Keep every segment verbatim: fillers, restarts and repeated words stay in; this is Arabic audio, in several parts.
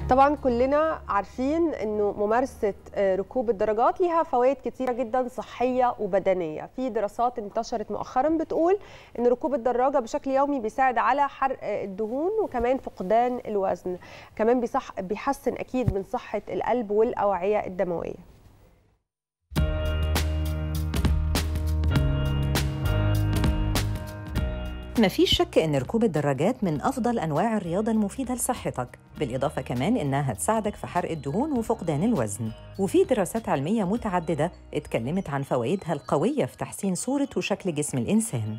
طبعا كلنا عارفين انه ممارسه ركوب الدراجات ليها فوائد كتيره جدا صحيه وبدنيه. في دراسات انتشرت مؤخرا بتقول ان ركوب الدراجه بشكل يومي بيساعد على حرق الدهون وكمان فقدان الوزن، كمان بيصح بيحسن اكيد من صحه القلب والاوعيه الدمويه. مفيش شك إن ركوب الدراجات من أفضل أنواع الرياضة المفيدة لصحتك، بالإضافة كمان إنها هتساعدك في حرق الدهون وفقدان الوزن. وفي دراسات علمية متعددة اتكلمت عن فوائدها القوية في تحسين صورة وشكل جسم الإنسان.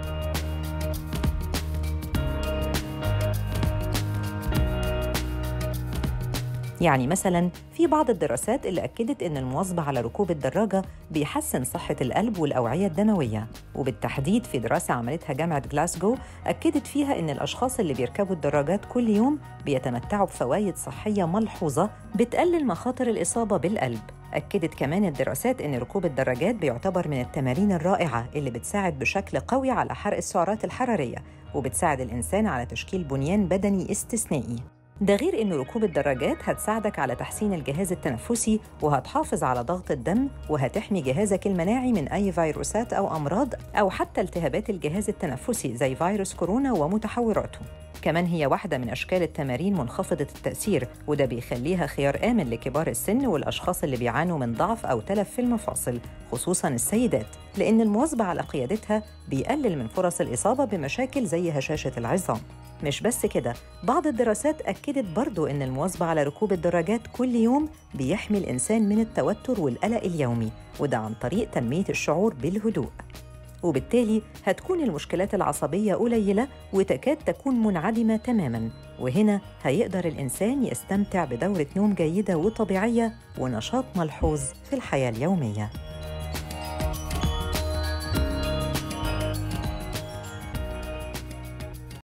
يعني مثلاً في بعض الدراسات اللي أكدت إن المواظبة على ركوب الدراجة بيحسن صحة القلب والأوعية الدموية، وبالتحديد في دراسة عملتها جامعة غلاسكو أكدت فيها إن الأشخاص اللي بيركبوا الدراجات كل يوم بيتمتعوا بفوائد صحية ملحوظة بتقلل مخاطر الإصابة بالقلب. أكدت كمان الدراسات إن ركوب الدراجات بيعتبر من التمارين الرائعة اللي بتساعد بشكل قوي على حرق السعرات الحرارية، وبتساعد الإنسان على تشكيل بنيان بدني استثنائي. ده غير إن ركوب الدراجات هتساعدك على تحسين الجهاز التنفسي، وهتحافظ على ضغط الدم، وهتحمي جهازك المناعي من أي فيروسات أو أمراض أو حتى التهابات الجهاز التنفسي زي فيروس كورونا ومتحوراته. كمان هي واحدة من أشكال التمارين منخفضة التأثير، وده بيخليها خيار آمن لكبار السن والأشخاص اللي بيعانوا من ضعف أو تلف في المفاصل، خصوصاً السيدات، لأن المواظبة على قيادتها بيقلل من فرص الإصابة بمشاكل زي هشاشة العظام. مش بس كده، بعض الدراسات أكدت برضو إن المواظبة على ركوب الدراجات كل يوم بيحمي الإنسان من التوتر والقلق اليومي، وده عن طريق تنمية الشعور بالهدوء. وبالتالي هتكون المشكلات العصبية قليلة وتكاد تكون منعدمة تماماً، وهنا هيقدر الإنسان يستمتع بدورة نوم جيدة وطبيعية ونشاط ملحوظ في الحياة اليومية.